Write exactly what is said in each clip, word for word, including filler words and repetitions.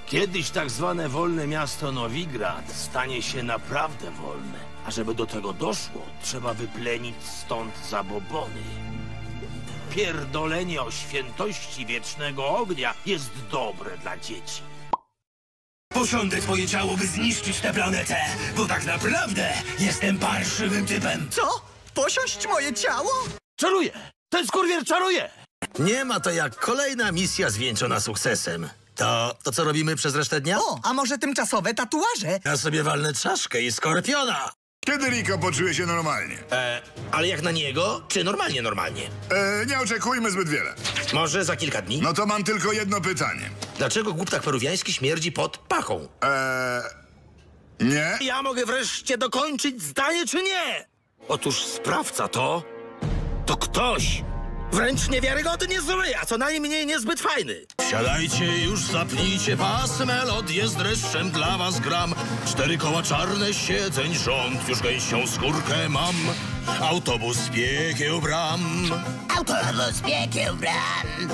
Kiedyś tak zwane wolne miasto Nowigrad stanie się naprawdę wolne. A żeby do tego doszło, trzeba wyplenić stąd zabobony. Pierdolenie o świętości wiecznego ognia jest dobre dla dzieci. Posiądę twoje ciało, by zniszczyć tę planetę, bo tak naprawdę jestem parszywym typem. Co? Posiąść moje ciało? Czaruje! Ten skurwiel czaruje! Nie ma to jak kolejna misja zwieńczona sukcesem. To, to co robimy przez resztę dnia? O, a może tymczasowe tatuaże? Ja sobie walnę czaszkę i skorpiona. Kiedy Rico poczuje się normalnie? E, ale jak na niego, czy normalnie, normalnie? E, nie oczekujmy zbyt wiele. Może za kilka dni? No to mam tylko jedno pytanie. Dlaczego głuptak peruwiański śmierdzi pod pachą? E, nie? Ja mogę wreszcie dokończyć zdanie, czy nie? Otóż sprawca to... to ktoś wręcz niewiarygodnie zły, a co najmniej niezbyt fajny. Wsiadajcie już, zapnijcie pas, melodię z dreszczem dla was gram. Cztery koła czarne, siedzeń rząd, już gęsią skórkę mam. Autobus piekieł bram. Autobus piekieł bram.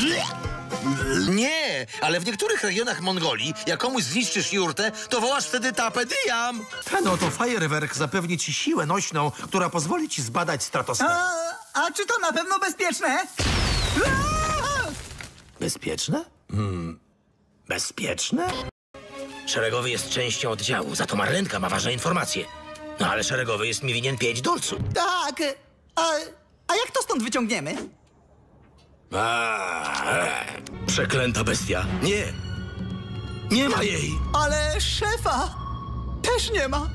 Nie, ale w niektórych regionach Mongolii, jak komuś zniszczysz jurtę, to wołasz wtedy tapę dijam. Ten oto fajerwerk zapewni ci siłę nośną, która pozwoli ci zbadać stratosferę. A, a czy to na pewno bezpieczne? Bezpieczne? Hmm. Bezpieczne? Szeregowy jest częścią oddziału, za to Marlenka ma ważne informacje. No ale szeregowy jest mi winien pięć dolców. Tak, a, a jak to stąd wyciągniemy? A, e, przeklęta bestia. Nie. Nie ma jej. Ale szefa też nie ma.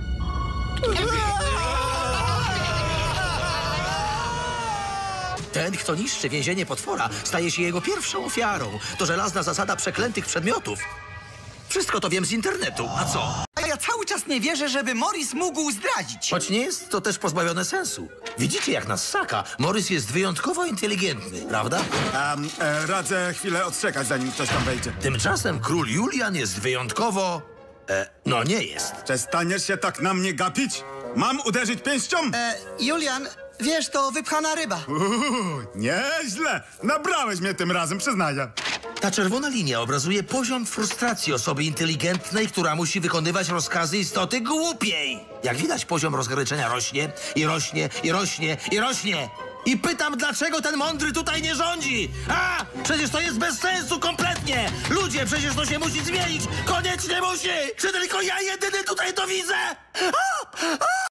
Ten, kto niszczy więzienie potwora, staje się jego pierwszą ofiarą. To żelazna zasada przeklętych przedmiotów. Wszystko to wiem z internetu. A co? A ja cały czas nie wierzę, żeby Morris mógł zdradzić. Choć nie jest to też pozbawione sensu. Widzicie, jak nas saka? Morris jest wyjątkowo inteligentny, prawda? Um, e, radzę chwilę odczekać, zanim ktoś tam wejdzie. Tymczasem król Julian jest wyjątkowo... E, no nie jest. Przestaniesz się tak na mnie gapić? Mam uderzyć pięścią? E, Julian, wiesz, to wypchana ryba. Uuu, nieźle. Nabrałeś mnie tym razem, przyznaję. Ta czerwona linia obrazuje poziom frustracji osoby inteligentnej, która musi wykonywać rozkazy istoty głupiej. Jak widać, poziom rozgryczenia rośnie i rośnie i rośnie i rośnie. I pytam, dlaczego ten mądry tutaj nie rządzi? A! Przecież to jest bez sensu kompletnie! Ludzie, przecież to się musi zmienić! Koniecznie musi! Czy tylko ja jedyny tutaj to widzę? A! A!